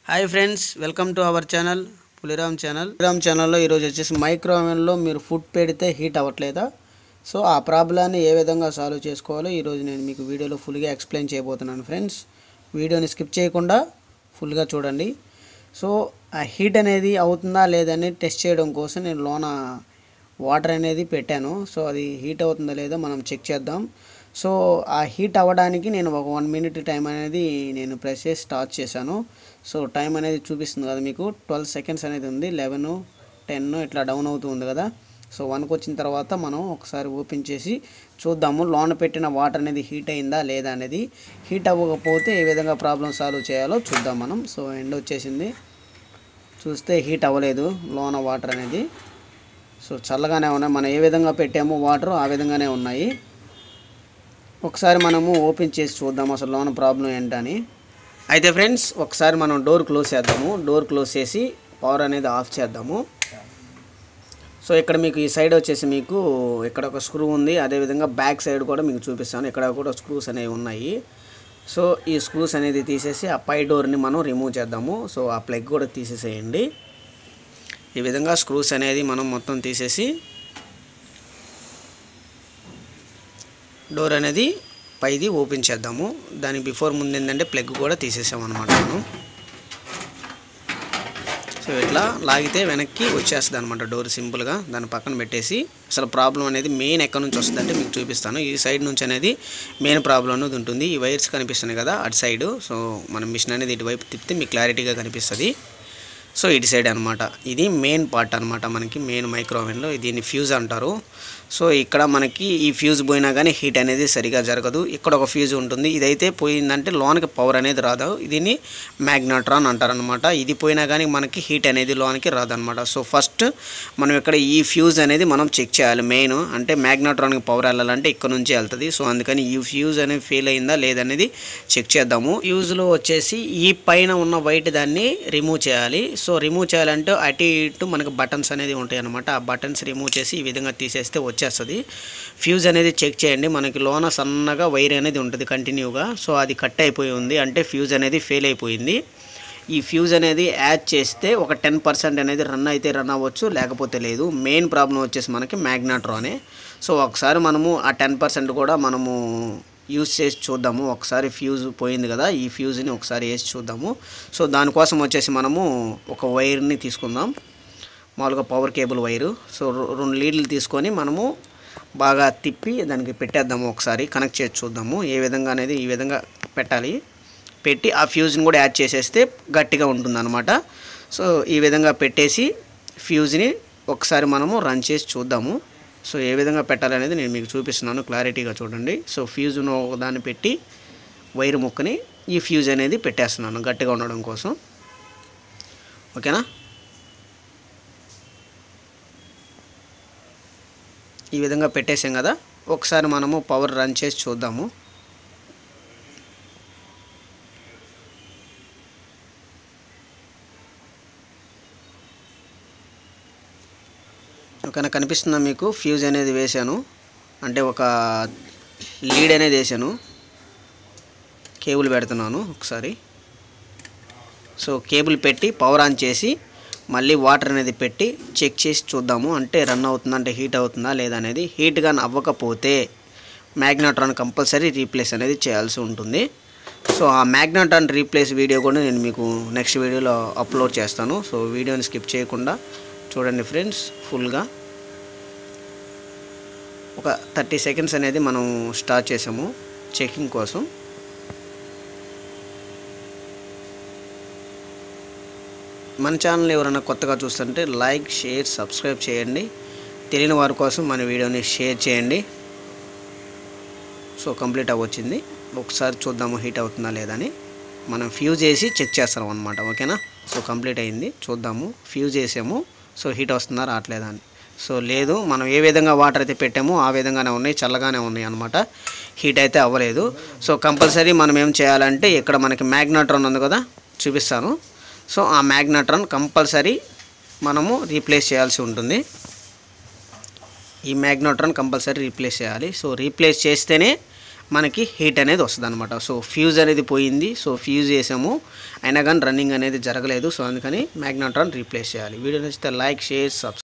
Hi friends, welcome to our channel Puliram ఛానల్లో ఈరోజు వచ్చేసి మైక్రో ఓవెన్లో మీరు ఫుడ్ పెడితే హీట్ అవ్వట్లేదా? సో ఆ ప్రాబ్లాన్ని ఏ విధంగా సాల్వ్ చేసుకోవాలో ఈరోజు నేను మీకు వీడియోలో ఫుల్గా ఎక్స్ప్లెయిన్ చేయబోతున్నాను ఫ్రెండ్స్. వీడియోని స్కిప్ చేయకుండా ఫుల్గా చూడండి. సో ఆ హీట్ అనేది అవుతుందా లేదని టెస్ట్ చేయడం కోసం నేను లోన వాటర్ అనేది పెట్టాను. సో అది హీట్ అవుతుందా లేదో మనం చెక్ చేద్దాం. సో ఆ హీట్ అవ్వడానికి నేను ఒక 1 minute టైం అనేది నేను ప్రెస్ చేసి స్టార్ట్ చేశాను. సో టైం అనేది చూపిస్తుంది కదా మీకు, 12 seconds అనేది ఉంది. 11, 10 ఇట్లా డౌన్ అవుతూ ఉంది కదా. సో 1కి వచ్చిన తర్వాత మనం ఒకసారి ఓపెన్ చేసి చూద్దాము లోన పెట్టిన వాటర్ అనేది హీట్ అయిందా లేదా అనేది. హీట్ అవ్వకపోతే ఏ విధంగా ప్రాబ్లం సాల్వ్ చేయాలో చూద్దాం మనం. సో ఎండ్ వచ్చేసింది, చూస్తే హీట్ అవ్వలేదు లోన వాటర్ అనేది. సో చల్లగానే ఉన్నాయి, మనం ఏ విధంగా పెట్టామో వాటర్ ఆ విధంగానే ఉన్నాయి. ఒకసారి మనము ఓపెన్ చేసి చూద్దాం అసలు లోన ప్రాబ్లం ఏంటని. అయితే ఫ్రెండ్స్ ఒకసారి మనం డోర్ క్లోజ్ చేద్దాము. డోర్ క్లోజ్ చేసి పవర్ అనేది ఆఫ్ చేద్దాము. సో ఇక్కడ మీకు ఈ సైడ్ వచ్చేసి మీకు ఇక్కడ ఒక స్క్రూ ఉంది, అదేవిధంగా బ్యాక్ సైడ్ కూడా మీకు చూపిస్తాను. ఇక్కడ కూడా స్క్రూస్ అనేవి ఉన్నాయి. సో ఈ స్క్రూస్ అనేది తీసేసి ఆ పై డోర్ని మనం రిమూవ్ చేద్దాము. సో ఆ ప్లగ్ కూడా తీసేసేయండి. ఈ విధంగా స్క్రూస్ అనేది మనం మొత్తం తీసేసి డోర్ అనేది పైది ఓపెన్ చేద్దాము. దానికి బిఫోర్ ముందు ఏంటంటే ప్లగ్ కూడా తీసేసాము అనమాట మనం. సో ఇట్లా లాగితే వెనక్కి వచ్చేస్తుంది అనమాట డోర్ సింపుల్గా. దాన్ని పక్కన పెట్టేసి అసలు ప్రాబ్లం అనేది మెయిన్ ఎక్కడి నుంచి వస్తుంది అంటే మీకు చూపిస్తాను. ఈ సైడ్ నుంచి అనేది మెయిన్ ప్రాబ్లం అనేది ఉంటుంది. ఈ వైర్స్ కనిపిస్తున్నాయి కదా అటు సైడు. సో మనం మిషన్ అనేది ఇటువైపు తిప్పితే మీకు క్లారిటీగా కనిపిస్తుంది. సో ఇటు సైడ్ అనమాట, ఇది మెయిన్ పార్ట్ అనమాట మనకి మెయిన్ మైక్రో ఓవెన్లో. దీన్ని ఫ్యూజ్ అంటారు. సో ఇక్కడ మనకి ఈ ఫ్యూజ్ పోయినా కానీ హీట్ అనేది సరిగా జరగదు. ఇక్కడ ఒక ఫ్యూజ్ ఉంటుంది, ఇదైతే పోయిందంటే లోనికి పవర్ అనేది రాదు. దీన్ని మ్యాగ్నెట్రాన్ అంటారనమాట. ఇది పోయినా కానీ మనకి హీట్ అనేది లోనికి రాదనమాట. సో ఫస్ట్ మనం ఇక్కడ ఈ ఫ్యూజ్ అనేది మనం చెక్ చేయాలి. మెయిన్ అంటే మ్యాగ్నెట్రాన్కి పవర్ వెళ్ళాలంటే ఇక్కడ నుంచి వెళ్తుంది. సో అందుకని ఈ ఫ్యూజ్ అనేది ఫెయిల్ అయిందా లేదనేది చెక్ చేద్దాము. ఫ్యూజ్లో వచ్చేసి ఈ పైన ఉన్న వైట్ దాన్ని రిమూవ్ చేయాలి. సో రిమూవ్ చేయాలంటే అటు ఇటు మనకు బటన్స్ అనేది ఉంటాయి అనమాట. ఆ బటన్స్ రిమూవ్ చేసి ఈ విధంగా తీసేస్తే వచ్చేస్తుంది. ఫ్యూజ్ అనేది చెక్ చేయండి. మనకి లోన సన్నగా వైర్ అనేది ఉంటుంది కంటిన్యూగా. సో అది కట్ అయిపోయి ఉంది అంటే ఫ్యూజ్ అనేది ఫెయిల్ అయిపోయింది. ఈ ఫ్యూజ్ అనేది యాడ్ చేస్తే ఒక 10% అనేది రన్ అయితే రన్ అవ్వచ్చు, లేకపోతే లేదు. మెయిన్ ప్రాబ్లం వచ్చేసి మనకి మ్యాగ్నెట్రానే. సో ఒకసారి మనము ఆ 10% కూడా మనము యూజ్ చేసి చూద్దాము. ఒకసారి ఫ్యూజ్ పోయింది కదా, ఈ ఫ్యూజ్ని ఒకసారి వేసి చూద్దాము. సో దానికోసం వచ్చేసి మనము ఒక వైర్ని తీసుకుందాం, మామూలుగా పవర్ కేబుల్ వైరు. సో 2 లీడ్లు తీసుకొని మనము బాగా తిప్పి దానికి పెట్టేద్దాము. ఒకసారి కనెక్ట్ చేసి చూద్దాము ఏ విధంగా అనేది. ఈ విధంగా పెట్టాలి, పెట్టి ఆ ఫ్యూజ్ని కూడా యాడ్ చేసేస్తే గట్టిగా ఉంటుందన్నమాట. సో ఈ విధంగా పెట్టేసి ఫ్యూజ్ని ఒకసారి మనము రన్ చేసి చూద్దాము. సో ఏ విధంగా పెట్టాలనేది నేను మీకు చూపిస్తున్నాను, క్లారిటీగా చూడండి. సో ఫ్యూజ్ను ఒకదాన్ని పెట్టి వైర్ ముక్కని ఈ ఫ్యూజ్ అనేది పెట్టేస్తున్నాను గట్టిగా ఉండడం కోసం. ఓకేనా? ఈ విధంగా పెట్టేసాం కదా. ఒకసారి మనము పవర్ రన్ చేసి చూద్దాము. ఓకేనా? కనిపిస్తుందా మీకు? ఫ్యూజ్ అనేది వేసాను, అంటే ఒక లీడ్ అనేది వేసాను. కేబుల్ పెడుతున్నాను ఒకసారి. సో కేబుల్ పెట్టి పవర్ ఆన్ చేసి మళ్ళీ వాటర్ అనేది పెట్టి చెక్ చేసి చూద్దాము. అంటే రన్ అవుతుందా, అంటే హీట్ అవుతుందా లేదా అనేది. హీట్గా అవ్వకపోతే మ్యాగ్నెట్రాన్ కంపల్సరీ రీప్లేస్ అనేది చేయాల్సి ఉంటుంది. సో ఆ మ్యాగ్నెట్రాన్ రీప్లేస్ వీడియో కూడా నేను మీకు నెక్స్ట్ వీడియోలో అప్లోడ్ చేస్తాను. సో వీడియోని స్కిప్ చేయకుండా చూడండి ఫ్రెండ్స్ ఫుల్గా. ఒక 30 seconds అనేది మనం స్టార్ట్ చేసాము చెకింగ్ కోసం. మన ఛానల్ ఎవరైనా కొత్తగా చూస్తుంటే లైక్, షేర్, సబ్స్క్రైబ్ చేయండి. తెలియని వారి కోసం మన వీడియోని షేర్ చేయండి. సో కంప్లీట్ అవ్వచ్చింది. ఒకసారి చూద్దాము హీట్ అవుతుందా లేదా అని. మనం ఫ్యూజ్ వేసి చెక్ చేస్తాం అనమాట. ఓకేనా? సో కంప్లీట్ అయింది, చూద్దాము. ఫ్యూజ్ వేసాము, సో హీట్ వస్తుందా రావట్లేదా అని. సో లేదు, మనం ఏ విధంగా వాటర్ అయితే పెట్టామో ఆ విధంగానే ఉన్నాయి, చల్లగానే ఉన్నాయి అనమాట. హీట్ అయితే అవ్వలేదు. సో కంపల్సరీ మనం ఏం చేయాలంటే ఇక్కడ మనకి మ్యాగ్నెట్రాన్ ఉంది కదా, చూపిస్తాను. సో ఆ మ్యాగ్నెట్రాన్ కంపల్సరీ మనము రీప్లేస్ చేయాల్సి ఉంటుంది. ఈ మ్యాగ్నెట్రాన్ కంపల్సరీ రీప్లేస్ చేయాలి. సో రీప్లేస్ చేస్తేనే మనకి హీట్ అనేది వస్తుంది అనమాట. సో ఫ్యూజ్ అనేది పోయింది. సో ఫ్యూజ్ వేసాము, అయినా కానీ రన్నింగ్ అనేది జరగలేదు. సో అందుకని మ్యాగ్నెట్రాన్ రీప్లేస్ చేయాలి. వీడియో నచ్చితే లైక్, షేర్, సబ్స్క్రైబ్.